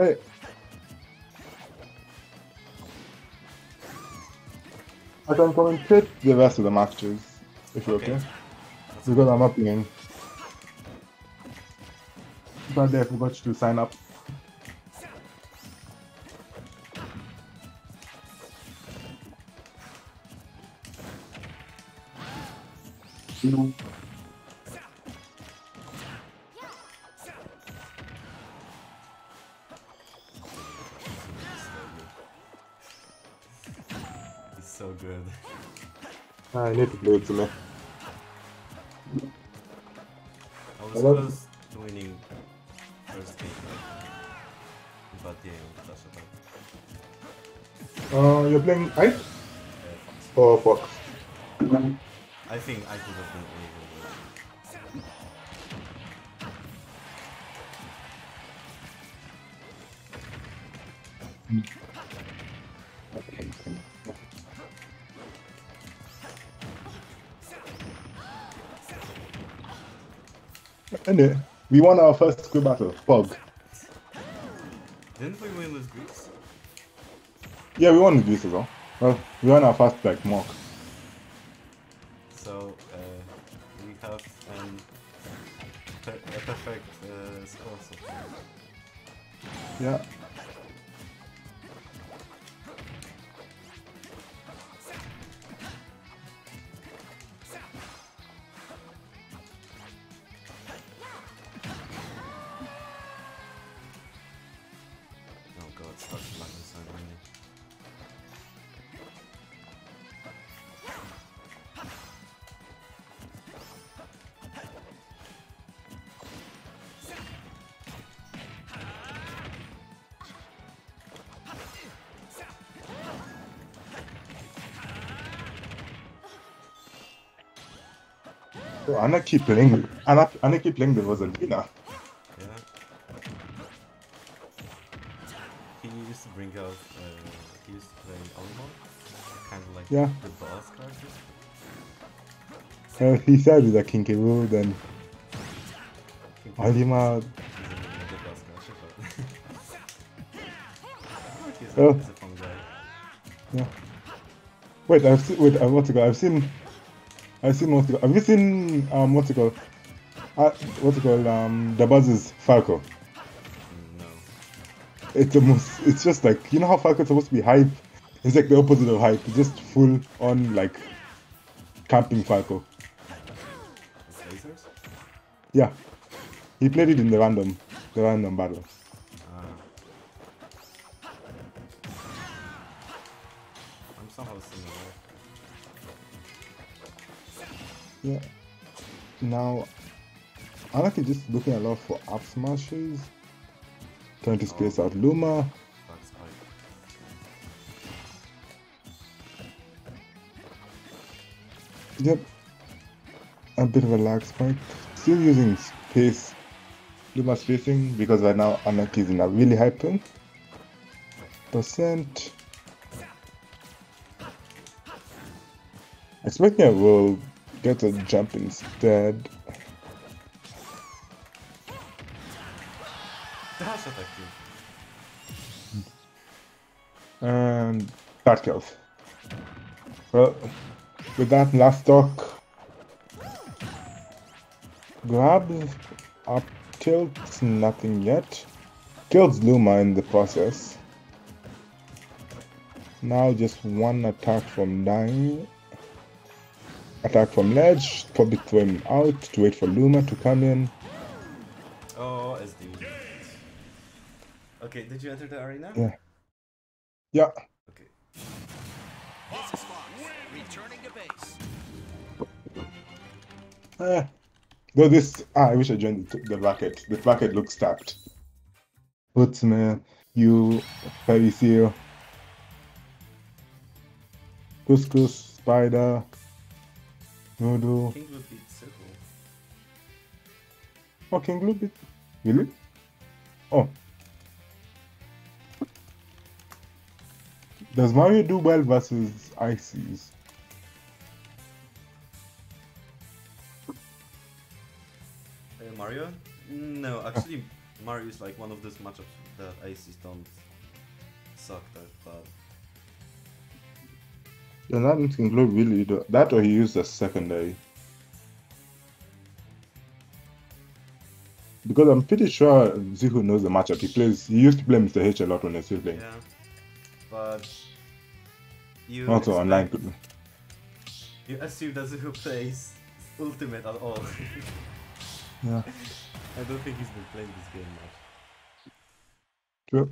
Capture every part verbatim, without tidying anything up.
Hey. I can commentate the rest of the matches, if you're okay. Okay. Because I'm not playing. But I forgot to sign up. He's so good. I need to play it to me. I was Hello? close to winning first game. But yeah, that's about Uh, you're playing Ike uh, Fox. or Fox? I think I could have been able to. Anyway, we won our first squid battle, Pog. Didn't we win with Greeks? Yeah, we won with this as well. Well, we won our first like mock. So uh, we have an, per a perfect uh, score so far. Yeah. Oh god, start lagging so many. So Anna keep playing. Anna, Anna keep playing the Rosalina. Yeah. He used to bring out, uh, he used to play Olimon, kind of like Yeah. the boss character. Uh, he said with a Kinkeru, then King Alima. He's a the boss character, but he's, a, Oh. he's a fun guy. Yeah. Wait, I've seen. Wait, uh, what's it called? I've seen. I've seen what's it called? Have you seen um what's it called? Uh, what's it called? Um, the Buzz's Falco. Mm, no. It's the most. It's just like, you know how Falco's supposed to be hype. It's like the opposite of hype. It's just full on like camping Falco. With lasers? Yeah. He played it in the random, the random battle. Ah. I'm somehow similar. Yeah. Now, I'm actually just looking a lot for up smashes. Trying to space out Luma. Back spike. Yep. A bit of a lag spike. Still using space, Luma spacing, because right now Anarchy is in a really high ping. Percent. Expecting I will get a jump instead. Dash attack you. And that kills. Well, with that last stock, grabs up tilts, nothing yet. Kills Luma in the process. Now just one attack from dying. Attack from ledge, probably throw him out to wait for Luma to come in. Oh, S D. Okay, did you enter the arena? Yeah. Yeah. Okay. This is Fox, returning to base. Eh. Though this, ah, I wish I joined the, the bracket. The bracket looks stacked. Putzme, you, Fairy Seal, Couscous, Spider, Noodle. King would beat Circle. Oh, King Blue bit. Really? Oh. Does Mario do well versus Ices? Uh, Mario? No, actually, Mario is like one of those matchups that aces don't suck that bad. Yeah, that can glow really do that, or he used a secondary. Because I'm pretty sure Zihu knows the matchup. He plays. He used to play Mister H a lot when he was still playing. Yeah, but you Also expect, online could. you assume that Zuhu plays Ultimate at all. Yeah. I don't think he's been playing this game much. True.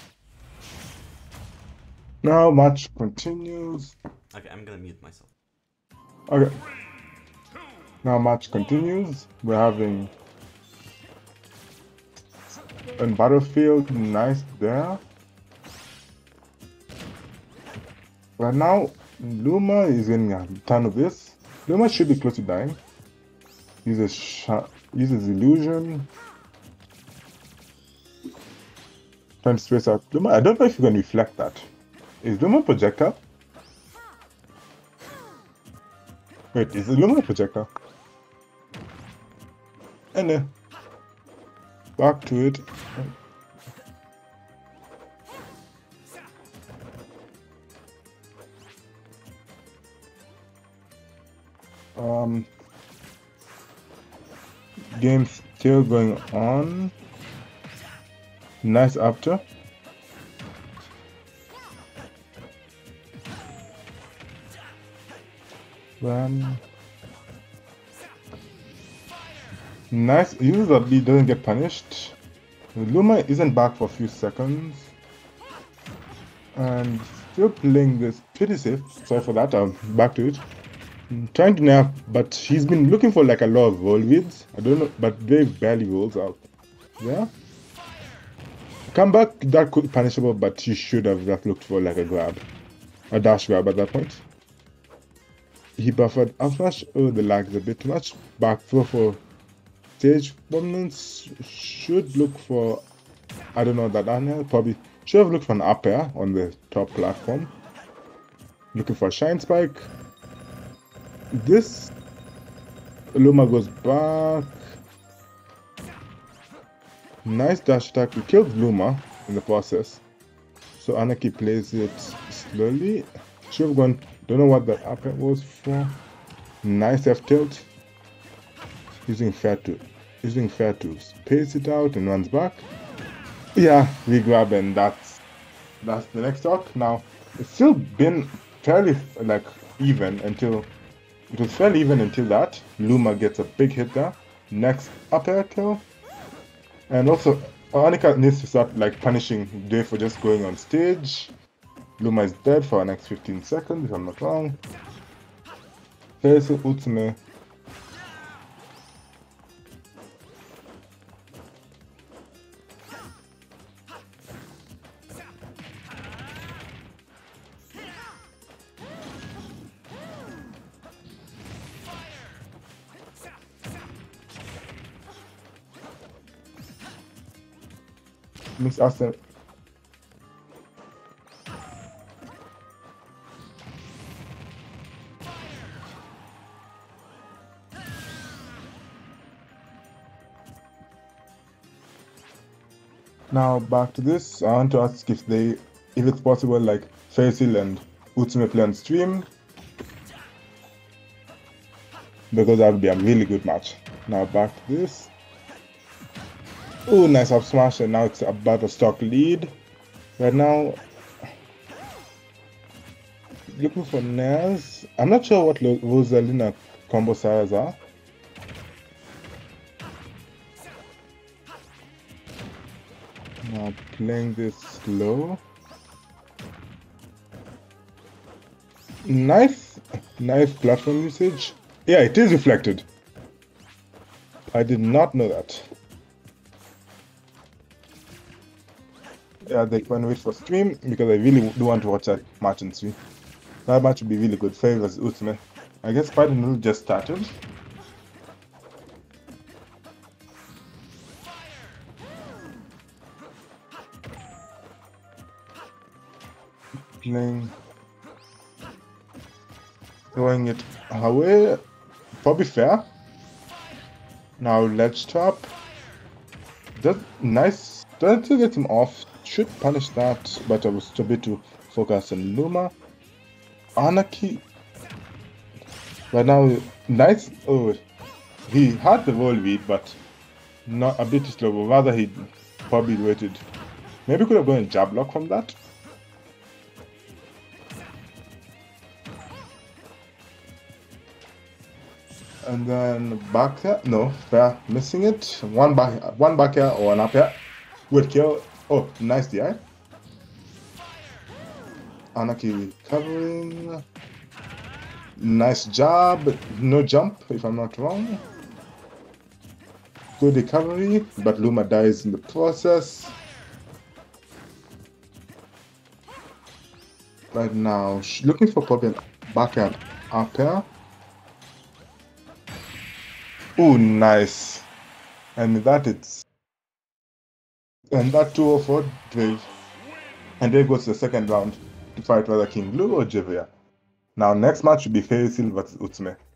Now match continues. Okay, I'm gonna mute myself. Okay. Now match continues. We're having on Battlefield, nice there. Right now, Luma is in a ton of this. Luma should be close to dying. Uses sh uses illusion. Trying to space out Luma. I don't know if you can reflect that. Is Luma projectile? Wait, is Luma a projectile? And then back to it. Um, game still going on. Nice after. Um, nice. Uses a B doesn't get punished. Luma isn't back for a few seconds. And still playing this pretty safe. Sorry for that. I'm back to it. I'm trying to nap, but he's been looking for like a lot of roll vids. I don't know, but they barely rolls out. Yeah. Come back, that could be punishable, but you should have just looked for like a grab. A dash grab at that point. He buffered up smash. Oh, the lag is a bit too much. Back throw for stage permanence. Should look for, I don't know that down here. Probably should have looked for an up air on the top platform. Looking for a shine spike. This Luma goes back. Nice dash attack. We killed Luma in the process. So Anarchy plays it slowly. Should have gone. Don't know what the up air was for. Nice F tilt. Using fair to using fair to space it out and runs back. Yeah, we grab, and that's that's the next talk. Now it's still been fairly like even until it was fairly even until that. Luma gets a big hit there. Next up air kill. And also Anika needs to start like punishing Dave for just going on stage. Luma is dead for the next fifteen seconds, if I'm not wrong. There's Utsume. Miss Arsenal. Now back to this. I want to ask if they, if it's possible, like Faisal and Utsume play on stream, because that would be a really good match. Now back to this. Oh, nice up smash, and now it's about a stock lead. Right now, looking for Naz. I'm not sure what Rosalina combo styles are. Now playing this slow. Nice, nice platform usage. Yeah, it is reflected. I did not know that. Yeah, they can wait for stream because I really do want to watch that match in stream. That match would be really good. Faye versus Utsume. I guess Spider Noodle just started. Playing, throwing it away. Probably fair. Now let's trap. That nice. Trying to get him off. Should punish that, but I was too bit to focus on Luma. Anarchy. But now, nice. Oh, he had the roll lead, but not a bit slow. Rather, he probably waited. Maybe could have gone jab block from that. And then back here. No, fair. Missing it. One back, one back here or an up here. Would kill. Oh, nice D I. Anarchy recovering. Nice job. No jump, if I'm not wrong. Good recovery, but Luma dies in the process. Right now, looking for probably an backhand up here. Oh, nice. And that it's. And that two oh four Dave. And there goes the second round to fight whether King Blue or Jivia. Now, next match should be Fairy Seal versus Utsume.